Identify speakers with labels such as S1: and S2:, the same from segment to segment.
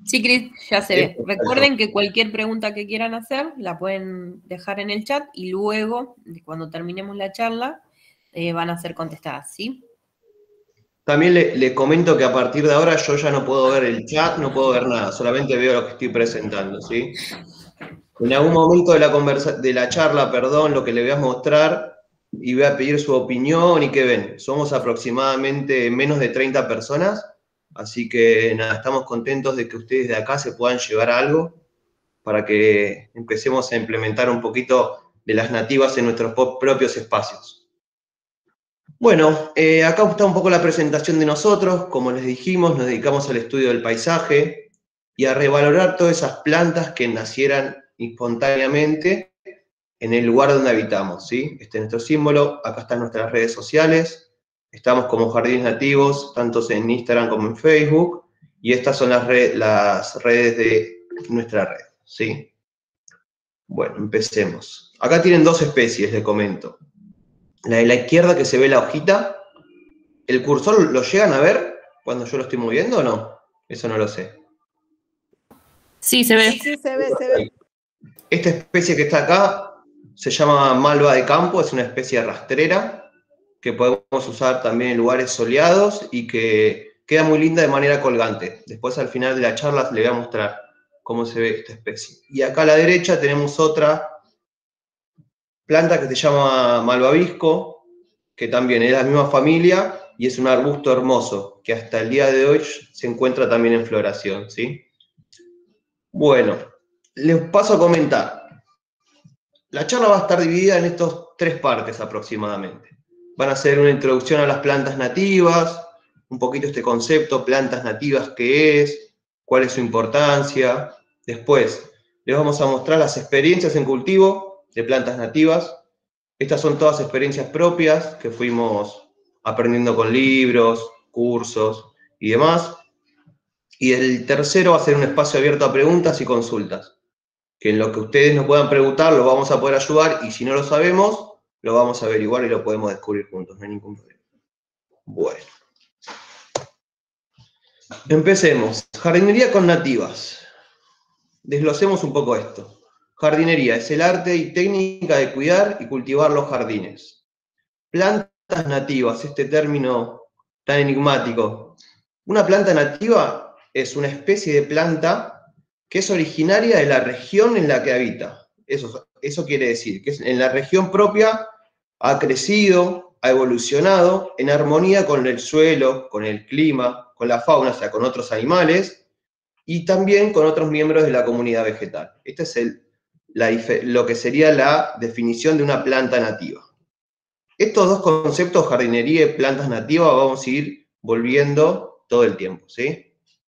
S1: Sí, Cris, ya se ve. Recuerden que cualquier pregunta que quieran hacer la pueden dejar en el chat y luego, cuando terminemos la charla, van a ser contestadas, ¿sí?
S2: También le comento que a partir de ahora yo ya no puedo ver el chat, no puedo ver nada, solamente veo lo que estoy presentando, ¿sí? En algún momento de la charla, perdón, lo que le voy a mostrar y voy a pedir su opinión y qué ven. Somos aproximadamente menos de 30 personas, así que nada, estamos contentos de que ustedes de acá se puedan llevar algo para que empecemos a implementar un poquito de las nativas en nuestros propios espacios. Bueno, acá está un poco la presentación de nosotros. Como les dijimos, nos dedicamos al estudio del paisaje y a revalorar todas esas plantas que nacieran espontáneamente en el lugar donde habitamos, ¿sí? Este es nuestro símbolo, acá están nuestras redes sociales, estamos como Jardines Nativos, tanto en Instagram como en Facebook, y estas son las redes de nuestra red, ¿sí? Bueno, empecemos. Acá tienen dos especies, les comento. La de la izquierda, que se ve la hojita, ¿el cursor lo llegan a ver cuando yo lo estoy moviendo o no? Eso no lo sé.
S1: Sí, se ve.
S3: Sí, se ve, se ve.
S2: Esta especie que está acá se llama malva de campo, es una especie rastrera que podemos usar también en lugares soleados y que queda muy linda de manera colgante. Después al final de la charla le voy a mostrar cómo se ve esta especie. Y acá a la derecha tenemos otra planta que se llama malvavisco, que también es de la misma familia y es un arbusto hermoso, que hasta el día de hoy se encuentra también en floración, ¿sí? Bueno, les paso a comentar. La charla va a estar dividida en estas tres partes aproximadamente. Van a ser una introducción a las plantas nativas, un poquito este concepto, plantas nativas, qué es, cuál es su importancia. Después, les vamos a mostrar las experiencias en cultivo de plantas nativas. Estas son todas experiencias propias que fuimos aprendiendo con libros, cursos y demás. Y el tercero va a ser un espacio abierto a preguntas y consultas, que en lo que ustedes nos puedan preguntar lo vamos a poder ayudar y si no lo sabemos, lo vamos a averiguar y lo podemos descubrir juntos, no hay ningún problema. Bueno. Empecemos. Jardinería con nativas. Desglosemos un poco esto. Jardinería es el arte y técnica de cuidar y cultivar los jardines. Plantas nativas, este término tan enigmático. Una planta nativa es una especie de planta que es originaria de la región en la que habita. Eso quiere decir que en la región propia ha crecido, ha evolucionado en armonía con el suelo, con el clima, con la fauna, o sea, con otros animales, y también con otros miembros de la comunidad vegetal. Este es lo que sería la definición de una planta nativa. Estos dos conceptos, jardinería y plantas nativas, vamos a ir volviendo todo el tiempo, ¿sí?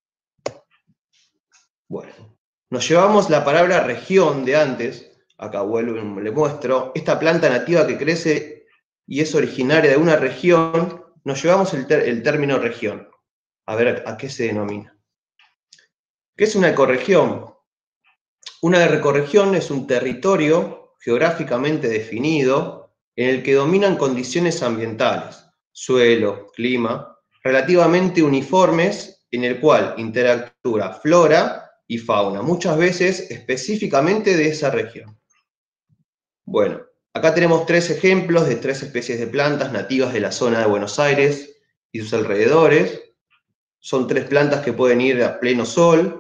S2: Bueno, nos llevamos la palabra región de antes, acá vuelvo y le muestro, esta planta nativa que crece y es originaria de una región, nos llevamos el término región. A ver, ¿a qué se denomina? ¿Qué es una ecorregión? Una ecorregión es un territorio geográficamente definido en el que dominan condiciones ambientales, suelo, clima, relativamente uniformes, en el cual interactúa flora y fauna, muchas veces específicamente de esa región. Bueno, acá tenemos tres ejemplos de tres especies de plantas nativas de la zona de Buenos Aires y sus alrededores. Son tres plantas que pueden ir a pleno sol.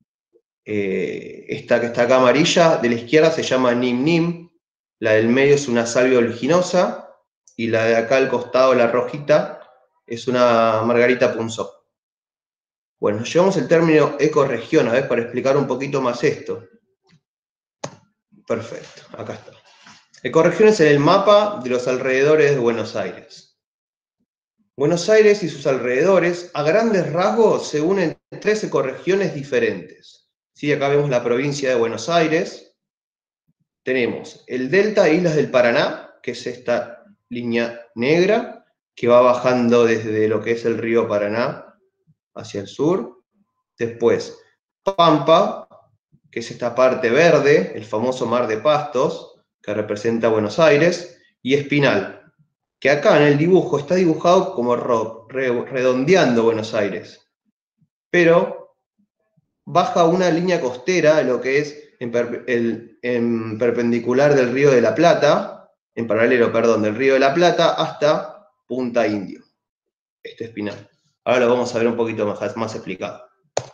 S2: Esta que está acá amarilla, de la izquierda se llama Nim Nim, la del medio es una salvia oliginosa, y la de acá al costado, la rojita, es una margarita punzó. Bueno, nos llevamos el término ecorregión, a ver, para explicar un poquito más esto. Perfecto, acá está. Ecorregión es en el mapa de los alrededores de Buenos Aires. Buenos Aires y sus alrededores, a grandes rasgos, se unen en tres ecorregiones diferentes. ¿Sí? Acá vemos la provincia de Buenos Aires. Tenemos el delta e islas del Paraná, que es esta línea negra, que va bajando desde lo que es el río Paraná hacia el sur. Después, Pampa, que es esta parte verde, el famoso mar de Pastos, que representa Buenos Aires, y Espinal, que acá en el dibujo está dibujado como redondeando Buenos Aires. Pero baja una línea costera, lo que es en perpendicular del Río de la Plata, en paralelo, perdón, del Río de la Plata hasta Punta Indio, este espinal. Ahora lo vamos a ver un poquito más explicado.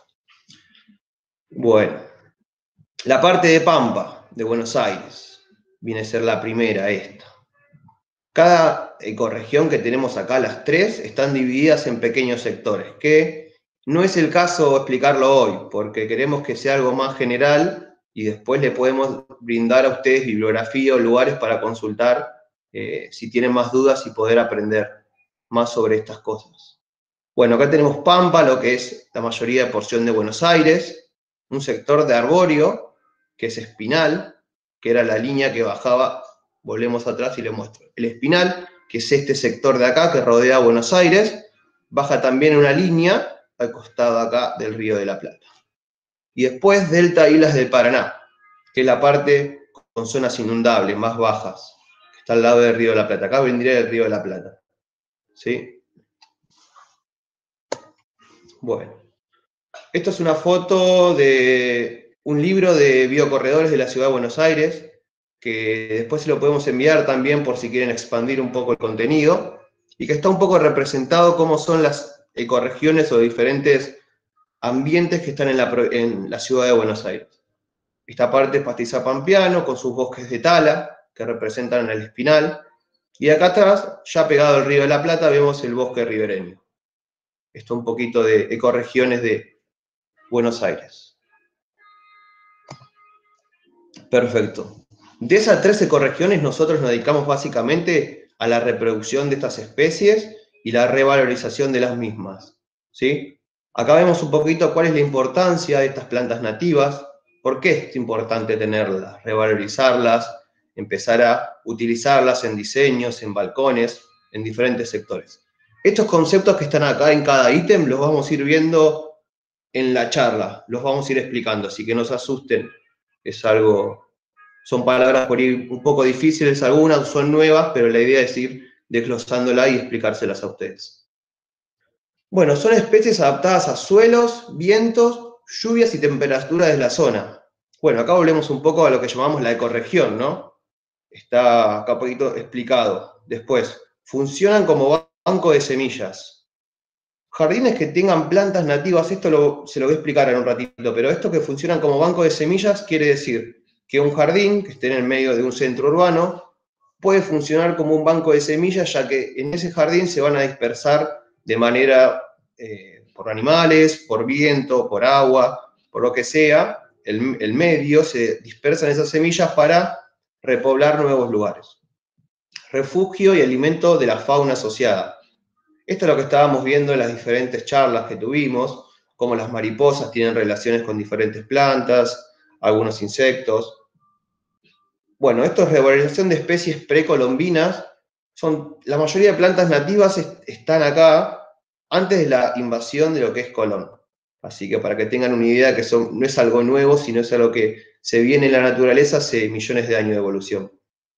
S2: Bueno, la parte de Pampa, de Buenos Aires, viene a ser la primera esta. Cada ecorregión que tenemos acá, las tres, están divididas en pequeños sectores, que no es el caso explicarlo hoy, porque queremos que sea algo más general y después le podemos brindar a ustedes bibliografía o lugares para consultar si tienen más dudas y poder aprender más sobre estas cosas. Bueno, acá tenemos Pampa, lo que es la mayoría de porción de Buenos Aires, un sector de arbóreo, que es espinal, que era la línea que bajaba. Volvemos atrás y les muestro. El espinal, que es este sector de acá que rodea a Buenos Aires, baja también una línea al costado acá del Río de la Plata. Y después Delta Islas del Paraná, que es la parte con zonas inundables, más bajas, que está al lado del Río de la Plata. Acá vendría el Río de la Plata. ¿Sí? Bueno. Esta es una foto de un libro de biocorredores de la Ciudad de Buenos Aires, que después se lo podemos enviar también por si quieren expandir un poco el contenido, y que está un poco representado cómo son las ecorregiones o diferentes ambientes que están en la Ciudad de Buenos Aires. Esta parte es pastizal pampeano, con sus bosques de tala, que representan el espinal, y acá atrás, ya pegado al Río de la Plata, vemos el bosque ribereño. Esto un poquito de ecorregiones de Buenos Aires. Perfecto. De esas 13 ecorregiones nosotros nos dedicamos básicamente a la reproducción de estas especies y la revalorización de las mismas. ¿Sí? Acá vemos un poquito cuál es la importancia de estas plantas nativas, por qué es importante tenerlas, revalorizarlas, empezar a utilizarlas en diseños, en balcones, en diferentes sectores. Estos conceptos que están acá en cada ítem los vamos a ir viendo en la charla, los vamos a ir explicando, así que no se asusten, son palabras por ahí un poco difíciles, algunas son nuevas, pero la idea es ir desglosándolas y explicárselas a ustedes. Bueno, son especies adaptadas a suelos, vientos, lluvias y temperaturas de la zona. Bueno, acá volvemos un poco a lo que llamamos la ecorregión, ¿no? Está acá un poquito explicado. Después, funcionan como banco de semillas. Jardines que tengan plantas nativas, esto se lo voy a explicar en un ratito, pero esto que funcionan como banco de semillas quiere decir que un jardín que esté en el medio de un centro urbano puede funcionar como un banco de semillas, ya que en ese jardín se van a dispersar de manera por animales, por viento, por agua, por lo que sea, el medio, se dispersan esas semillas para repoblar nuevos lugares. Refugio y alimento de la fauna asociada. Esto es lo que estábamos viendo en las diferentes charlas que tuvimos, cómo las mariposas tienen relaciones con diferentes plantas, algunos insectos. Bueno, esto es revalorización de especies precolombinas. La mayoría de plantas nativas están acá antes de la invasión de lo que es Colón. Así que para que tengan una idea que no es algo nuevo, sino es algo que se viene en la naturaleza hace millones de años de evolución.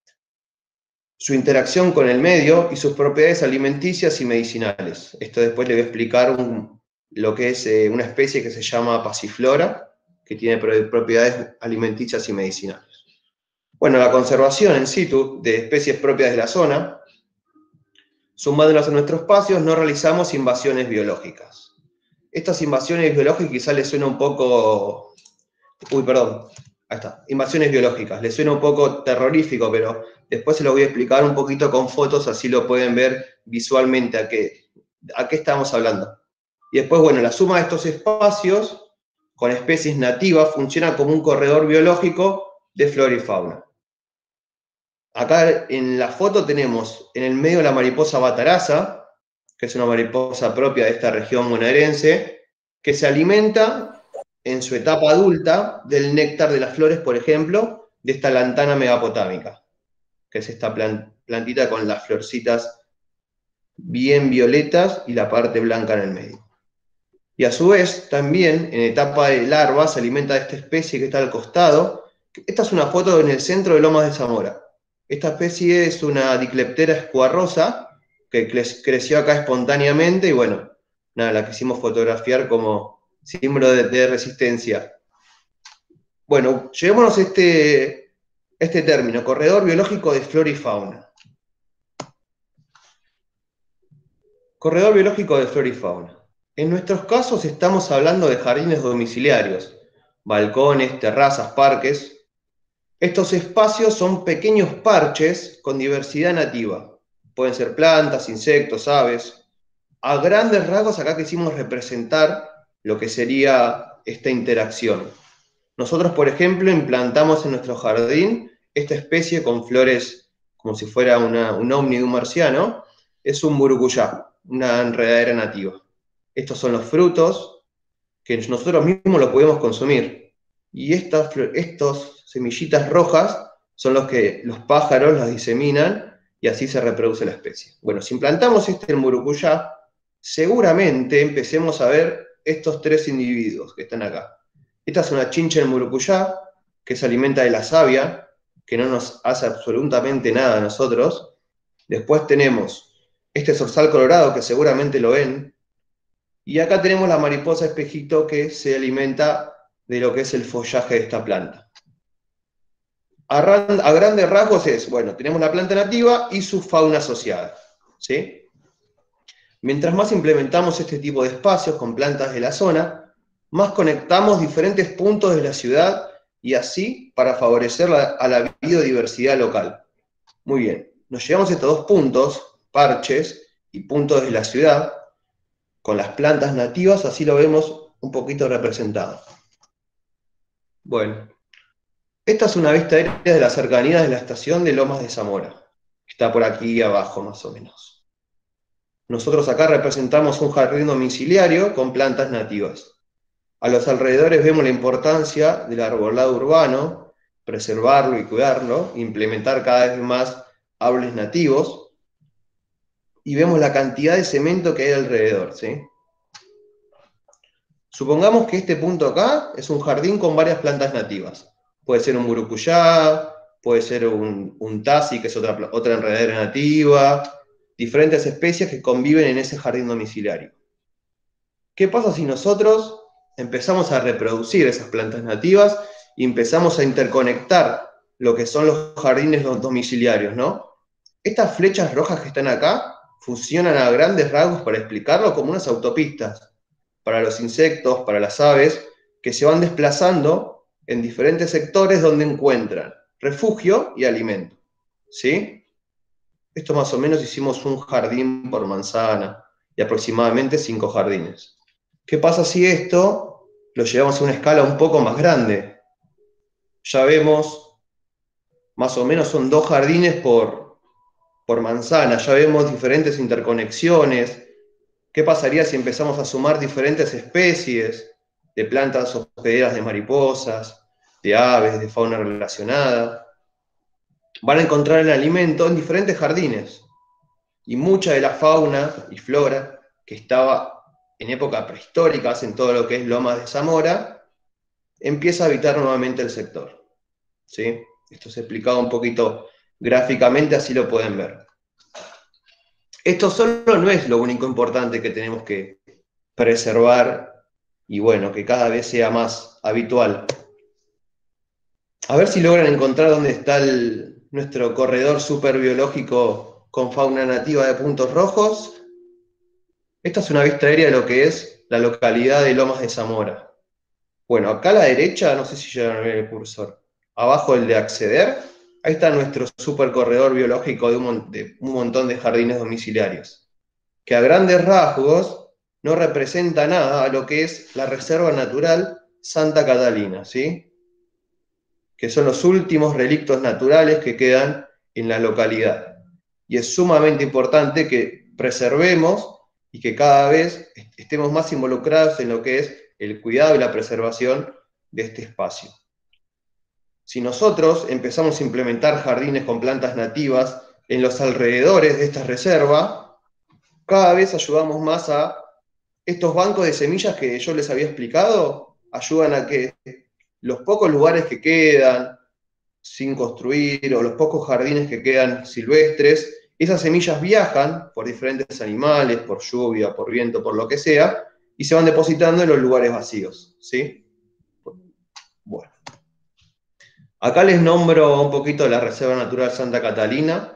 S2: Su interacción con el medio y sus propiedades alimenticias y medicinales. Esto después le voy a explicar lo que es una especie que se llama pasiflora, que tiene propiedades alimenticias y medicinales. Bueno, la conservación in situ de especies propias de la zona. Sumándolas a nuestros espacios, no realizamos invasiones biológicas. Estas invasiones biológicas quizás les suena un poco... Ahí está, invasiones biológicas. Les suena un poco terrorífico, pero después se lo voy a explicar un poquito con fotos, así lo pueden ver visualmente a qué estamos hablando. Y después, bueno, la suma de estos espacios con especies nativas funciona como un corredor biológico de flora y fauna. Acá en la foto tenemos en el medio la mariposa bataraza, que es una mariposa propia de esta región bonaerense, que se alimenta en su etapa adulta del néctar de las flores, por ejemplo, de esta lantana megapotámica, que es esta plantita con las florcitas bien violetas y la parte blanca en el medio. Y a su vez, también en etapa de larva se alimenta de esta especie que está al costado. Esta es una foto en el centro de Lomas de Zamora. Esta especie es una Dicleptera escuarrosa que creció acá espontáneamente y bueno, nada, la quisimos fotografiar como símbolo de resistencia. Bueno, llevémonos este término, corredor biológico de flora y fauna. Corredor biológico de flora y fauna. En nuestros casos estamos hablando de jardines domiciliarios, balcones, terrazas, parques. Estos espacios son pequeños parches con diversidad nativa. Pueden ser plantas, insectos, aves. A grandes rasgos acá quisimos representar lo que sería esta interacción. Nosotros, por ejemplo, implantamos en nuestro jardín esta especie con flores como si fuera un ovni de un marciano. Es un burucuyá, una enredadera nativa. Estos son los frutos que nosotros mismos los podemos consumir. Y estas semillitas rojas son los que los pájaros las diseminan y así se reproduce la especie. Bueno, si implantamos este en burucuyá, seguramente empecemos a ver estos tres individuos que están acá. Esta es una chincha del murucuyá, que se alimenta de la savia, que no nos hace absolutamente nada a nosotros. Después tenemos este zorzal colorado, que seguramente lo ven. Y acá tenemos la mariposa espejito, que se alimenta de lo que es el follaje de esta planta. A grandes rasgos es, bueno, tenemos la planta nativa y su fauna asociada, ¿sí? Mientras más implementamos este tipo de espacios con plantas de la zona, más conectamos diferentes puntos de la ciudad y así para favorecer a la biodiversidad local. Muy bien, nos llevamos estos dos puntos, parches y puntos de la ciudad, con las plantas nativas, así lo vemos un poquito representado. Bueno, esta es una vista aérea de las cercanías de la estación de Lomas de Zamora, que está por aquí abajo más o menos. Nosotros acá representamos un jardín domiciliario con plantas nativas. A los alrededores vemos la importancia del arbolado urbano, preservarlo y cuidarlo, implementar cada vez más árboles nativos, y vemos la cantidad de cemento que hay alrededor, ¿sí? Supongamos que este punto acá es un jardín con varias plantas nativas. Puede ser un burucuyá, puede ser un tasi, que es otra enredadera nativa, diferentes especies que conviven en ese jardín domiciliario. ¿Qué pasa si nosotros empezamos a reproducir esas plantas nativas y empezamos a interconectar lo que son los jardines domiciliarios, ¿no? Estas flechas rojas que están acá funcionan a grandes rasgos para explicarlo como unas autopistas para los insectos, para las aves, que se van desplazando en diferentes sectores donde encuentran refugio y alimento, ¿sí? Esto más o menos hicimos un jardín por manzana y aproximadamente 5 jardines. ¿Qué pasa si esto lo llevamos a una escala un poco más grande? Ya vemos, más o menos son 2 jardines por manzana, ya vemos diferentes interconexiones. ¿Qué pasaría si empezamos a sumar diferentes especies de plantas hospederas de mariposas, de aves, de fauna relacionada? Van a encontrar el alimento en diferentes jardines. Y mucha de la fauna y flora que estaba en época prehistórica, en todo lo que es Lomas de Zamora, empieza a habitar nuevamente el sector, ¿sí? Esto se explicaba un poquito gráficamente, así lo pueden ver. Esto solo no es lo único importante que tenemos que preservar y bueno, que cada vez sea más habitual. A ver si logran encontrar dónde está nuestro corredor superbiológico con fauna nativa de puntos rojos. Esta es una vista aérea de lo que es la localidad de Lomas de Zamora. Bueno, acá a la derecha, no sé si llegan a ver el cursor, abajo el de acceder, ahí está nuestro supercorredor biológico de un montón de jardines domiciliarios, que a grandes rasgos no representa nada a lo que es la Reserva Natural Santa Catalina, ¿sí? Que son los últimos relictos naturales que quedan en la localidad. Y es sumamente importante que preservemos y que cada vez estemos más involucrados en lo que es el cuidado y la preservación de este espacio. Si nosotros empezamos a implementar jardines con plantas nativas en los alrededores de esta reserva, cada vez ayudamos más a estos bancos de semillas que yo les había explicado, ayudan a que los pocos lugares que quedan sin construir o los pocos jardines que quedan silvestres, esas semillas viajan por diferentes animales, por lluvia, por viento, por lo que sea, y se van depositando en los lugares vacíos, ¿sí? Bueno. Acá les nombro un poquito la Reserva Natural Santa Catalina.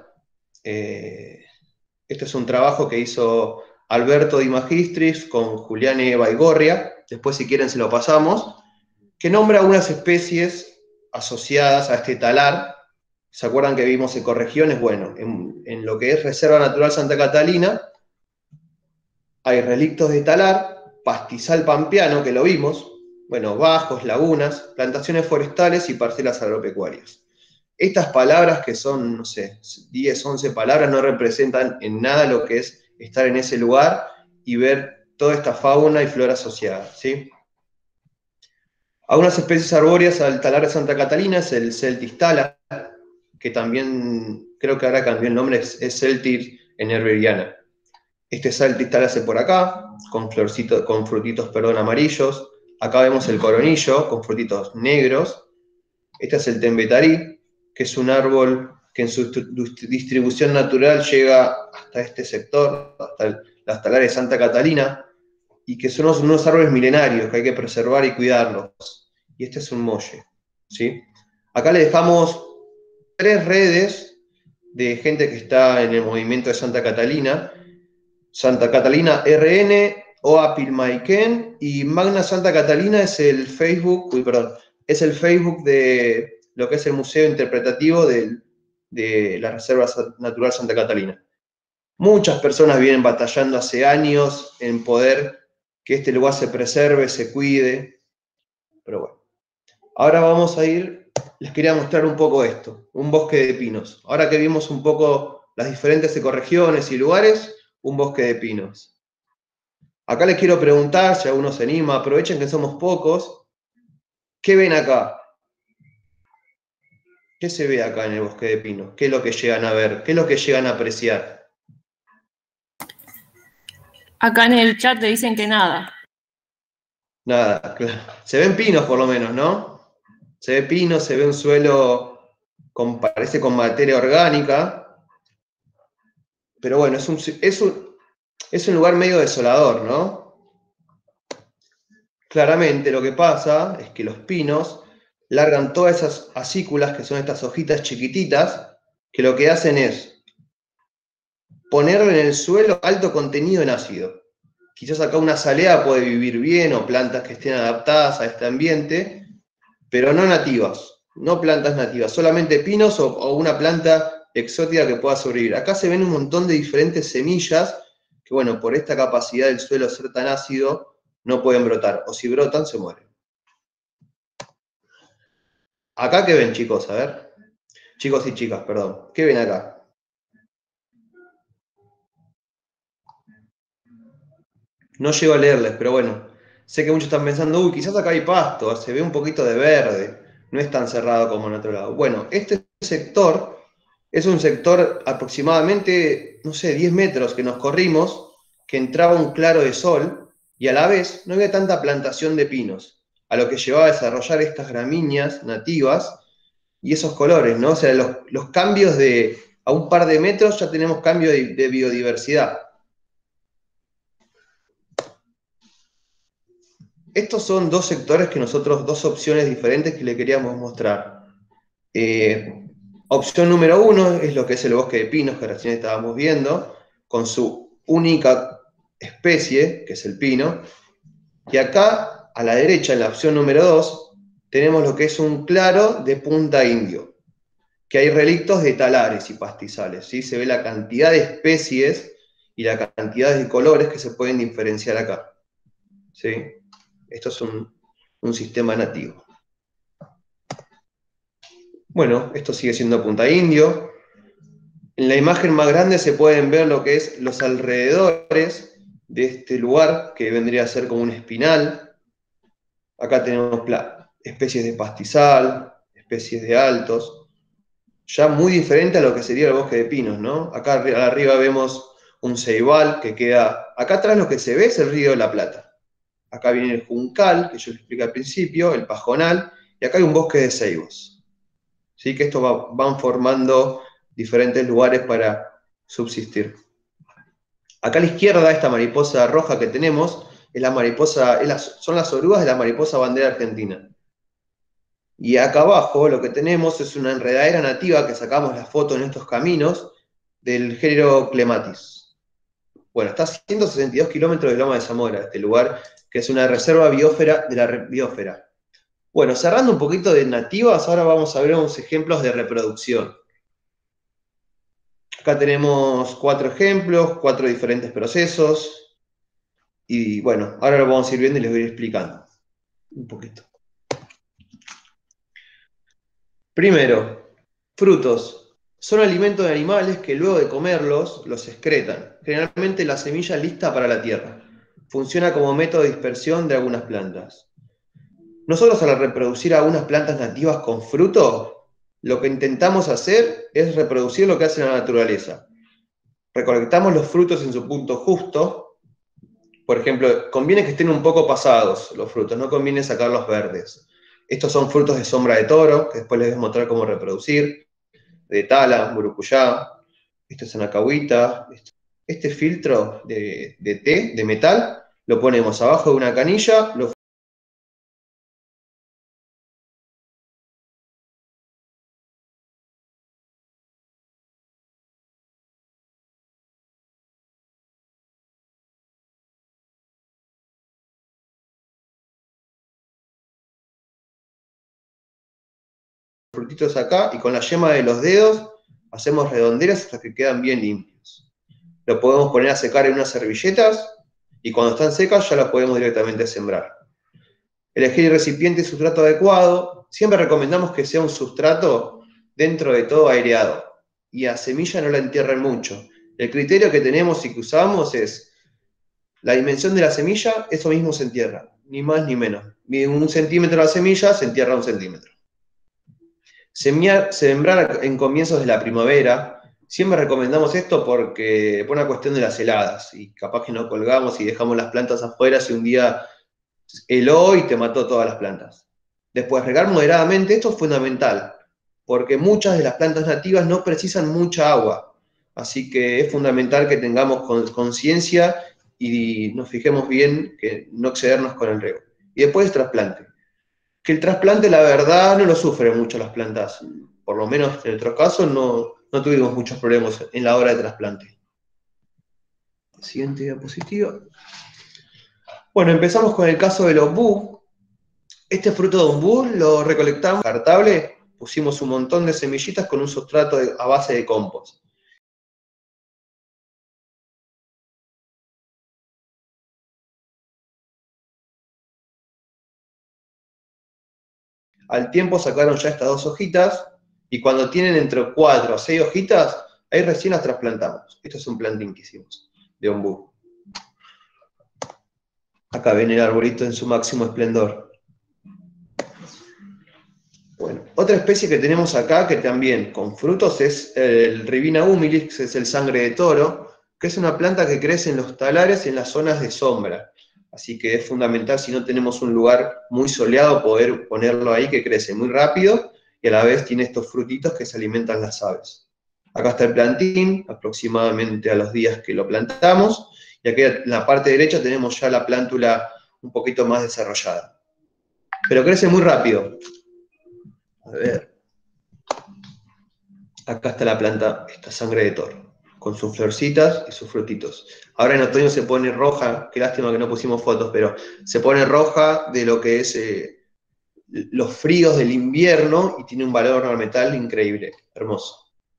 S2: Este es un trabajo que hizo Alberto Di Magistris con Juliane Baigorria, después si quieren se lo pasamos, que nombra unas especies asociadas a este talar. ¿Se acuerdan que vimos ecorregiones? Bueno, en lo que es Reserva Natural Santa Catalina hay relictos de talar, pastizal pampeano, que lo vimos, bueno, bajos, lagunas, plantaciones forestales y parcelas agropecuarias. Estas palabras, que son, no sé, 10, 11 palabras, no representan en nada lo que es estar en ese lugar y ver toda esta fauna y flora asociada, ¿sí? Algunas especies arbóreas al talar de Santa Catalina es el Celtis tala, que también creo que ahora cambió el nombre, es Celtis enerveriana. Este Celtis tálase por acá, con frutitos amarillos. Acá vemos el coronillo, con frutitos negros. Este es el tembetarí, que es un árbol que en su distribución natural llega hasta este sector, hasta las talares de Santa Catalina, y que son unos árboles milenarios que hay que preservar y cuidarlos. Y este es un molle, ¿sí? Acá le dejamos 3 redes de gente que está en el movimiento de Santa Catalina. Santa Catalina RN, OA Pilmaiquén y Magna Santa Catalina es el Facebook, es el Facebook de lo que es el Museo Interpretativo de la Reserva Natural Santa Catalina. Muchas personas vienen batallando hace años en poder que este lugar se preserve, se cuide, pero bueno. Ahora vamos a ir, les quería mostrar un poco esto, un bosque de pinos. Ahora que vimos un poco las diferentes ecorregiones y lugares, un bosque de pinos. Acá les quiero preguntar, si alguno se anima, aprovechen que somos pocos, ¿qué ven acá? ¿Qué se ve acá en el bosque de pinos? ¿Qué es lo que llegan a ver? ¿Qué es lo que llegan a apreciar?
S3: Acá en el chat te dicen que nada.
S2: Nada, claro. Se ven pinos por lo menos, ¿no? Se ve pinos, se ve un suelo, parece con materia orgánica, pero bueno, es un lugar medio desolador, ¿no? Claramente lo que pasa es que los pinos largan todas esas acículas, que son estas hojitas chiquititas, que lo que hacen es ponerle en el suelo alto contenido en ácido. Quizás acá una azalea puede vivir bien, o plantas que estén adaptadas a este ambiente, pero no nativas, no plantas nativas, solamente pinos o una planta exótica que pueda sobrevivir. Acá se ven un montón de diferentes semillas que, bueno, por esta capacidad del suelo ser tan ácido, no pueden brotar, o si brotan, se mueren. ¿Acá qué ven, chicos? A ver. Chicos y chicas, perdón. ¿Qué ven acá? No llego a leerles, pero bueno. Sé que muchos están pensando, uy, quizás acá hay pasto, se ve un poquito de verde, no es tan cerrado como en otro lado. Bueno, este sector es un sector aproximadamente, no sé, 10 metros que nos corrimos, que entraba un claro de sol, y a la vez no había tanta plantación de pinos, a lo que llevaba a desarrollar estas gramíneas nativas y esos colores, ¿no? O sea, los cambios a un par de metros ya tenemos cambio de biodiversidad. Estos son dos sectores dos opciones diferentes que le queríamos mostrar. Opción número 1 es lo que es el bosque de pinos que recién estábamos viendo, con su única especie, que es el pino. Y acá, a la derecha, en la opción número 2, tenemos lo que es un claro de punta indio, que hay relictos de talares y pastizales, ¿sí? Se ve la cantidad de especies y la cantidad de colores que se pueden diferenciar acá, ¿sí? Esto es un sistema nativo. Bueno, esto sigue siendo punta indio. En la imagen más grande se pueden ver lo que es los alrededores de este lugar, que vendría a ser como un espinal. Acá tenemos especies de pastizal, especies de altos, ya muy diferente a lo que sería el bosque de pinos, ¿no? Acá arriba vemos un ceibal que queda... Acá atrás lo que se ve es el río de la Plata. Acá viene el juncal, que yo les expliqué al principio, el pajonal, y acá hay un bosque de ceibos. ¿Sí? Que estos van formando diferentes lugares para subsistir. Acá a la izquierda, esta mariposa roja que tenemos, son las orugas de la mariposa bandera argentina. Y acá abajo lo que tenemos es una enredadera nativa que sacamos la foto en estos caminos del género Clematis. Bueno, está a 162 kilómetros de Loma de Zamora, este lugar, que es una reserva biósfera de la biósfera. Bueno, cerrando un poquito de nativas, ahora vamos a ver unos ejemplos de reproducción. Acá tenemos 4 ejemplos, 4 diferentes procesos. Y bueno, ahora lo vamos a ir viendo y les voy a ir explicando un poquito. Primero, frutos. Son alimentos de animales que luego de comerlos, los excretan. Generalmente la semilla lista para la tierra. Funciona como método de dispersión de algunas plantas. Nosotros al reproducir algunas plantas nativas con fruto, lo que intentamos hacer es reproducir lo que hace la naturaleza. Recolectamos los frutos en su punto justo. Por ejemplo, conviene que estén un poco pasados los frutos, no conviene sacarlos verdes. Estos son frutos de sombra de toro, que después les voy a mostrar cómo reproducir. De tala, murucuyá, esto es anacahuita. Este filtro de té, de metal, lo ponemos abajo de una canilla, los frutitos acá y con la yema de los dedos hacemos redonderas hasta que quedan bien limpios. Lo podemos poner a secar en unas servilletas y cuando están secas ya las podemos directamente sembrar. Elegir el recipiente y sustrato adecuado. Siempre recomendamos que sea un sustrato dentro de todo aireado y a semilla no la entierren mucho. El criterio que tenemos y que usamos es la dimensión de la semilla, eso mismo se entierra, ni más ni menos. Mide 1 centímetro la semilla, se entierra 1 centímetro. Sembrar en comienzos de la primavera. Siempre recomendamos esto porque por una cuestión de las heladas, y capaz que no colgamos y dejamos las plantas afuera si un día heló y te mató todas las plantas. Después, regar moderadamente, esto es fundamental, porque muchas de las plantas nativas no precisan mucha agua, así que es fundamental que tengamos conciencia y nos fijemos bien que no excedernos con el riego. Y después el trasplante. Que el trasplante, la verdad, no lo sufren mucho las plantas. Por lo menos en nuestro caso no tuvimos muchos problemas en la hora de trasplante. Siguiente diapositiva. Bueno, empezamos con el caso del ombú. Este fruto de ombú lo recolectamos cartable, pusimos un montón de semillitas con un sustrato a base de compost. Al tiempo sacaron ya estas 2 hojitas, y cuando tienen entre 4 a 6 hojitas, ahí recién las trasplantamos. Esto es un plantín que hicimos, de ombú. Acá ven el arbolito en su máximo esplendor. Bueno, otra especie que tenemos acá, que también con frutos, es el Ribina humilis, que es el sangre de toro, que es una planta que crece en los talares y en las zonas de sombra. Así que es fundamental, si no tenemos un lugar muy soleado, poder ponerlo ahí, que crece muy rápido y a la vez tiene estos frutitos que se alimentan las aves. Acá está el plantín, aproximadamente a los días que lo plantamos, y aquí en la parte derecha tenemos ya la plántula un poquito más desarrollada. Pero crece muy rápido. A ver. Acá está la planta, esta sangre de toro, con sus florcitas y sus frutitos. Ahora en otoño se pone roja, qué lástima que no pusimos fotos, pero se pone roja de lo que es los fríos del invierno y tiene un valor ornamental increíble, hermoso.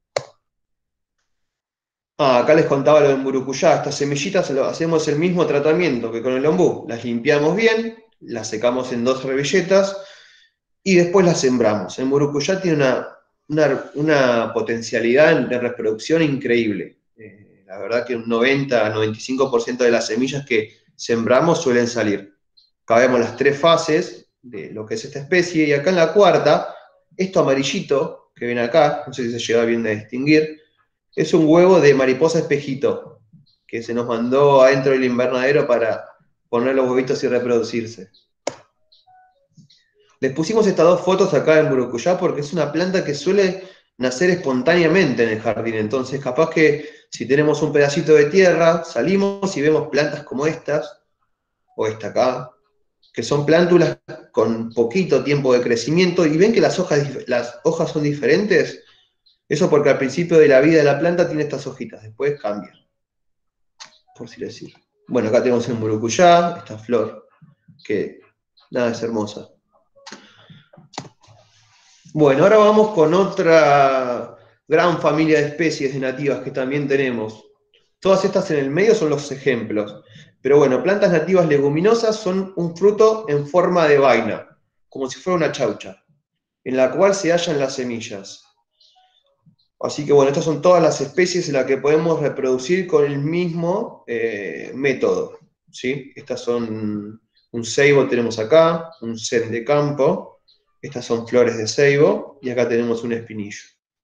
S2: Acá les contaba lo de murucuyá. Estas semillitas hacemos el mismo tratamiento que con el ombú. Las limpiamos bien, las secamos en 2 servilletas y después las sembramos. El murucuyá tiene una potencialidad de reproducción increíble. La verdad que un 90-95% de las semillas que sembramos suelen salir. Acá vemos las 3 fases de lo que es esta especie, y acá en la cuarta, esto amarillito que ven acá, no sé si se llega bien a distinguir, es un huevo de mariposa espejito, que se nos mandó adentro del invernadero para poner los huevitos y reproducirse. Les pusimos estas 2 fotos acá en murucuyá porque es una planta que suele nacer espontáneamente en el jardín. Entonces, capaz que si tenemos un pedacito de tierra, salimos y vemos plantas como estas, o esta acá, que son plántulas con poquito tiempo de crecimiento, y ven que las hojas son diferentes. Eso porque al principio de la vida de la planta tiene estas hojitas, después cambia, por así decirlo. Bueno, acá tenemos el murucuyá, esta flor, que nada, es hermosa. Bueno, ahora vamos con otra gran familia de especies nativas que también tenemos. Todas estas en el medio son los ejemplos. Pero bueno, plantas nativas leguminosas son un fruto en forma de vaina, como si fuera una chaucha, en la cual se hallan las semillas. Así que bueno, estas son todas las especies en las que podemos reproducir con el mismo método, ¿sí? Estas son un ceibo, tenemos acá, un zen de campo, estas son flores de ceibo, y acá tenemos un espinillo.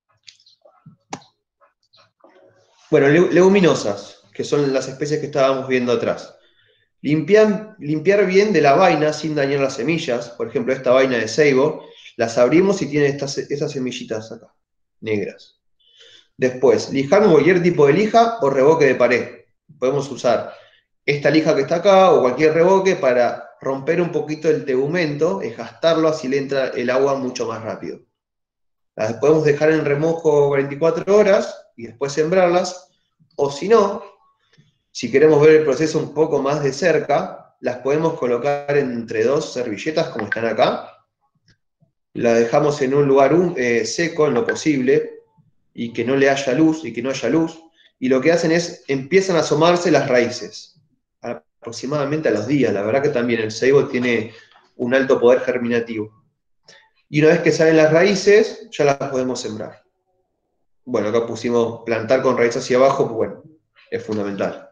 S2: Bueno, leguminosas, que son las especies que estábamos viendo atrás. Limpiar bien de la vaina sin dañar las semillas. Por ejemplo, esta vaina de ceibo, las abrimos y tiene estas semillitas acá, negras. Después, lijar cualquier tipo de lija o revoque de pared. Podemos usar esta lija que está acá o cualquier revoque para romper un poquito el tegumento, gastarlo, así le entra el agua mucho más rápido. Las podemos dejar en remojo 24 horas y después sembrarlas, o si no, si queremos ver el proceso un poco más de cerca, las podemos colocar entre dos servilletas como están acá. La dejamos en un lugar seco en lo posible y que no le haya luz y que no haya luz. Y lo que hacen es, empiezan a asomarse las raíces, aproximadamente a los días. La verdad que también el ceibo tiene un alto poder germinativo. Y una vez que salen las raíces, ya las podemos sembrar. Bueno, acá pusimos plantar con raíz hacia abajo, pues bueno, es fundamental.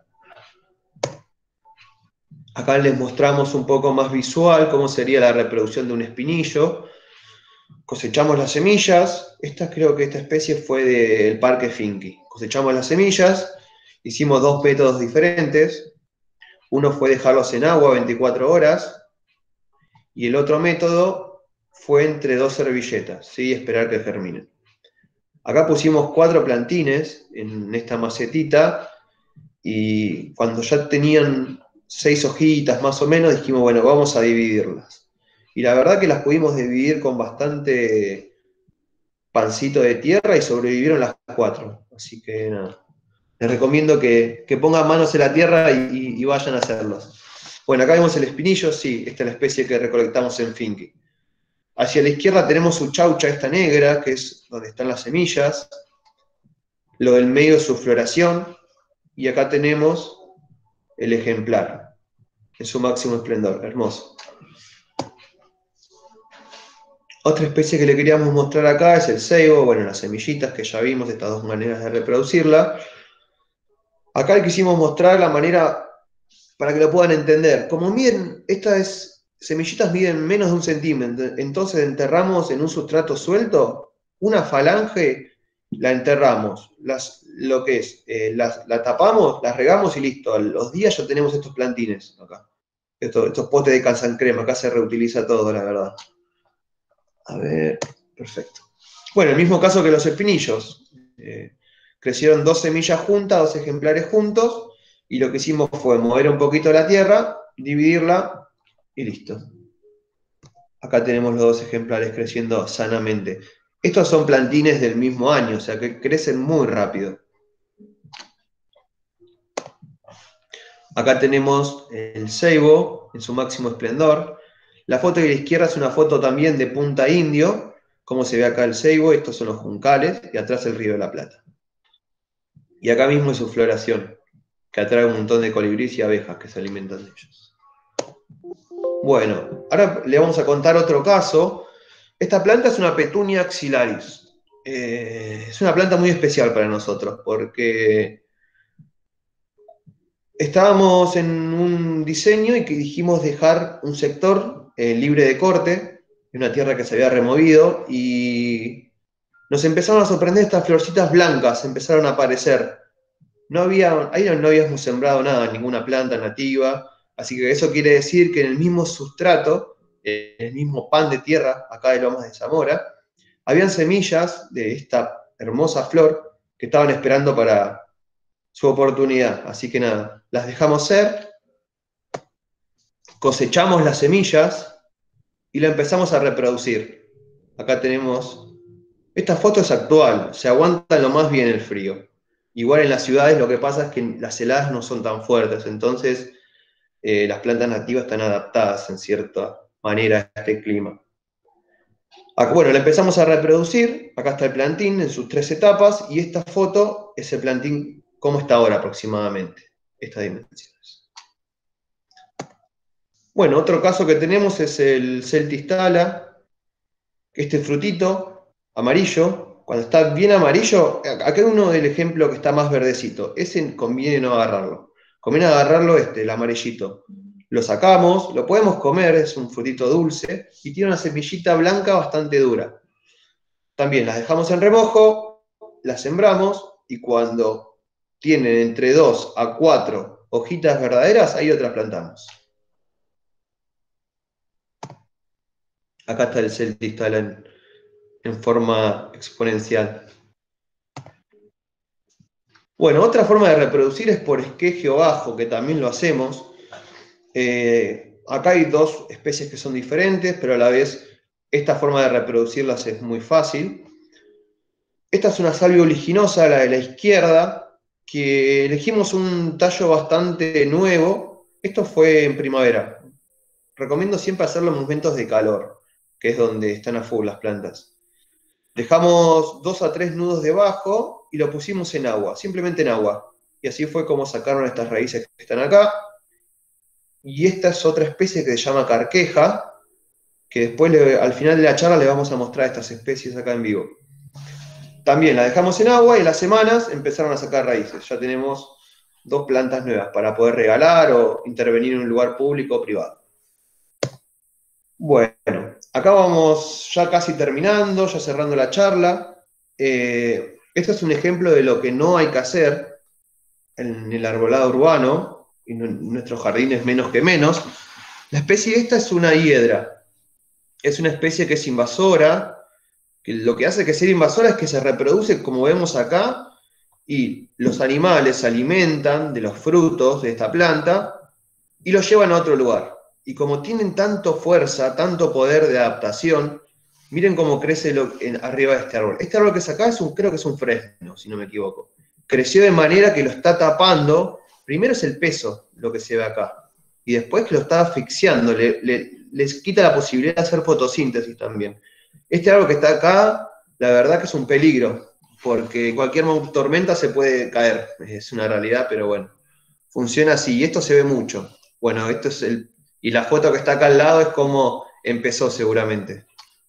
S2: Acá les mostramos un poco más visual cómo sería la reproducción de un espinillo. Cosechamos las semillas. Creo que esta especie fue del Parque Finky. Cosechamos las semillas, hicimos dos métodos diferentes. Uno fue dejarlos en agua 24 horas y el otro método fue entre dos servilletas, ¿sí? Esperar que germinen. Acá pusimos 4 plantines en esta macetita y cuando ya tenían 6 hojitas más o menos, dijimos, bueno, vamos a dividirlas. Y la verdad que las pudimos dividir con bastante pancito de tierra y sobrevivieron las 4. Así que nada, les recomiendo que pongan manos en la tierra y vayan a hacerlos. Bueno, acá vemos el espinillo, sí, esta es la especie que recolectamos en Finky. Hacia la izquierda tenemos su chaucha, esta negra, que es donde están las semillas. Lo del medio es su floración. Y acá tenemos el ejemplar, en su máximo esplendor, hermoso. Otra especie que le queríamos mostrar acá es el ceibo, bueno, las semillitas que ya vimos, estas dos maneras de reproducirla. Acá le quisimos mostrar la manera para que lo puedan entender. Como miden, semillitas miden menos de 1 centímetro, entonces enterramos en un sustrato suelto, una falange la enterramos, la tapamos, las regamos y listo. A los días ya tenemos estos plantines acá. Estos potes de calzancrema, acá se reutiliza todo, la verdad. A ver, perfecto. Bueno, el mismo caso que los espinillos. Crecieron 2 semillas juntas, 2 ejemplares juntos, y lo que hicimos fue mover un poquito la tierra, dividirla, y listo. Acá tenemos los 2 ejemplares creciendo sanamente. Estos son plantines del mismo año, o sea que crecen muy rápido. Acá tenemos el ceibo en su máximo esplendor. La foto de la izquierda es una foto también de Punta Indio, como se ve acá el ceibo, estos son los juncales, y atrás el Río de la Plata. Y acá mismo es su floración, que atrae un montón de colibríes y abejas que se alimentan de ellos. Bueno, ahora le vamos a contar otro caso. Esta planta es una Petunia axillaris. Es una planta muy especial para nosotros, porque estábamos en un diseño y que dijimos dejar un sector libre de corte, de una tierra que se había removido, y nos empezaron a sorprender estas florcitas blancas, empezaron a aparecer. Ahí no habíamos sembrado nada, ninguna planta nativa, así que eso quiere decir que en el mismo sustrato, en el mismo pan de tierra, acá de Lomas de Zamora, habían semillas de esta hermosa flor que estaban esperando para su oportunidad. Así que nada, las dejamos ser. cosechamos las semillas y la empezamos a reproducir. Acá tenemos, esta foto es actual, se aguanta lo más bien el frío. Igual en las ciudades lo que pasa es que las heladas no son tan fuertes, entonces las plantas nativas están adaptadas en cierta manera a este clima. Bueno, la empezamos a reproducir, acá está el plantín en sus 3 etapas, y esta foto es el plantín como está ahora aproximadamente, estas dimensiones. Bueno, otro caso que tenemos es el Celtis thala, este frutito amarillo, cuando está bien amarillo, acá hay uno del ejemplo que está más verdecito, ese conviene no agarrarlo, conviene agarrarlo el amarillito. Lo sacamos, lo podemos comer, es un frutito dulce y tiene una semillita blanca bastante dura. También las dejamos en remojo, las sembramos y cuando tienen entre 2 a 4 hojitas verdaderas, ahí lo trasplantamos. Acá está el Celtis thala en forma exponencial. Bueno, otra forma de reproducir es por esqueje o bajo, que también lo hacemos. Acá hay 2 especies que son diferentes, pero a la vez esta forma de reproducirlas es muy fácil. Esta es una salvia oliginosa, la de la izquierda, que elegimos un tallo bastante nuevo. Esto fue en primavera. Recomiendo siempre hacerlo en momentos de calor, que es donde están a full las plantas. Dejamos 2 a 3 nudos debajo y lo pusimos en agua, simplemente en agua. Y así fue como sacaron estas raíces que están acá. Y esta es otra especie que se llama carqueja, que después al final de la charla les vamos a mostrar estas especies acá en vivo. También la dejamos en agua y en las semanas empezaron a sacar raíces. Ya tenemos 2 plantas nuevas para poder regalar o intervenir en un lugar público o privado. Bueno, acá vamos ya casi terminando, ya cerrando la charla. Este es un ejemplo de lo que no hay que hacer en el arbolado urbano, y en nuestros jardines menos que menos. La especie esta es una hiedra. Es una especie que es invasora, que lo que hace que sea invasora es que se reproduce como vemos acá, y los animales se alimentan de los frutos de esta planta y los llevan a otro lugar. Y como tienen tanto fuerza, tanto poder de adaptación, miren cómo crece arriba de este árbol. Este árbol que es acá creo que es un fresno, si no me equivoco. Creció de manera que lo está tapando. Primero es el peso, lo que se ve acá, y después que lo está asfixiando, les quita la posibilidad de hacer fotosíntesis también. Este árbol que está acá, la verdad que es un peligro, porque cualquier tormenta se puede caer, es una realidad, pero bueno, funciona así, y esto se ve mucho. Bueno, esto es y la foto que está acá al lado es como empezó seguramente.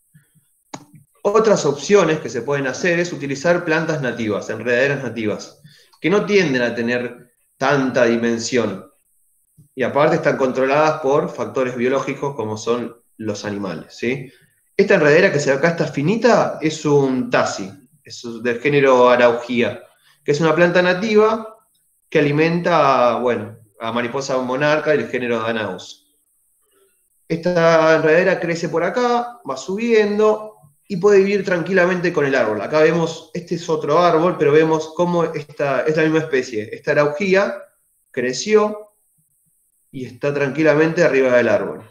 S2: Otras opciones que se pueden hacer es utilizar plantas nativas, enredaderas nativas, que no tienden a tener tanta dimensión. Y aparte están controladas por factores biológicos como son los animales, ¿sí? Esta enredadera que se ve acá, esta finita, es un Tassi, es del género Araugía, que es una planta nativa que alimenta, bueno, a mariposa monarca del género Danaus. Esta enredadera crece por acá, va subiendo y puede vivir tranquilamente con el árbol. Acá vemos, este es otro árbol, pero vemos cómo esta misma especie, esta Araugía, creció y está tranquilamente arriba del árbol.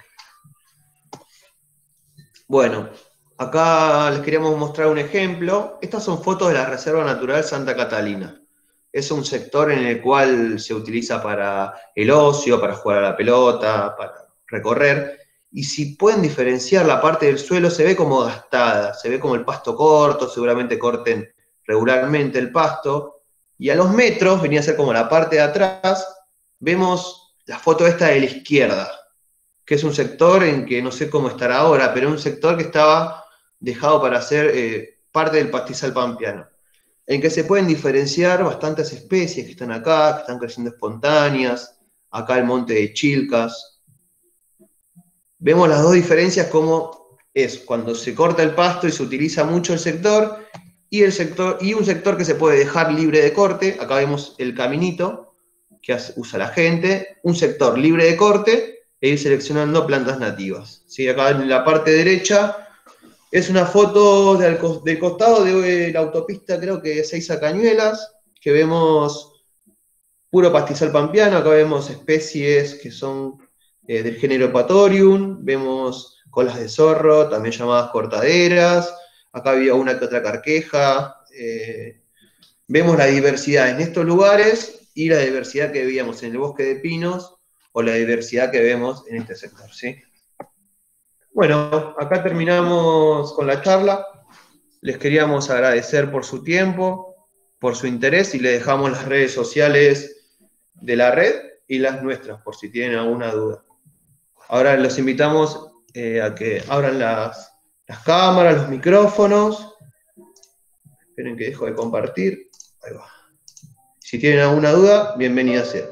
S2: Bueno, acá les queríamos mostrar un ejemplo. Estas son fotos de la Reserva Natural Santa Catalina. Es un sector en el cual se utiliza para el ocio, para jugar a la pelota, para recorrer. Y si pueden diferenciar la parte del suelo, se ve como gastada, se ve como el pasto corto, seguramente corten regularmente el pasto. Y a los metros, venía a ser como la parte de atrás, vemos la foto esta de la izquierda, que es un sector en que no sé cómo estará ahora, pero es un sector que estaba dejado para ser parte del pastizal pampeano, en que se pueden diferenciar bastantes especies que están acá, que están creciendo espontáneas, acá el monte de Chilcas. Vemos las 2 diferencias como es cuando se corta el pasto y se utiliza mucho el sector, y un sector que se puede dejar libre de corte. Acá vemos el caminito que usa la gente, un sector libre de corte, e ir seleccionando plantas nativas. ¿Sí? Acá en la parte derecha es una foto del costado de la autopista, creo que 6 a Cañuelas, que vemos puro pastizal pampeano. Acá vemos especies que son del género Hepatorium, vemos colas de zorro, también llamadas cortaderas, acá había una que otra carqueja, vemos la diversidad en estos lugares y la diversidad que veíamos en el bosque de pinos o la diversidad que vemos en este sector, ¿sí? Bueno, acá terminamos con la charla. Les queríamos agradecer por su tiempo, por su interés, y les dejamos las redes sociales de la red y las nuestras, por si tienen alguna duda. Ahora los invitamos a que abran las cámaras, los micrófonos. Esperen que dejo de compartir. Ahí va. Si tienen alguna duda, bienvenida sea.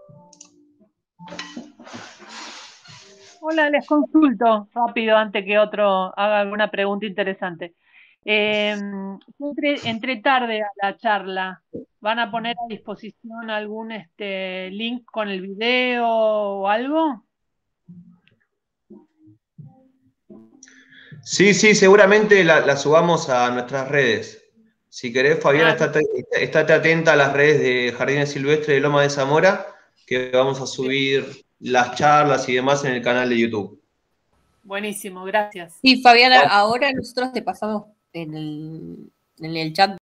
S4: Hola, les consulto rápido antes que otro haga alguna pregunta interesante. Entre tarde a la charla, ¿van a poner a disposición algún link con el video o algo?
S2: Sí, seguramente la subamos a nuestras redes. Si querés, Fabiana, estate atenta a las redes de Jardines Silvestres de Loma de Zamora, que vamos a subir las charlas y demás en el canal de YouTube.
S4: Buenísimo, gracias.
S1: Sí, Fabiana, ahora nosotros te pasamos en el chat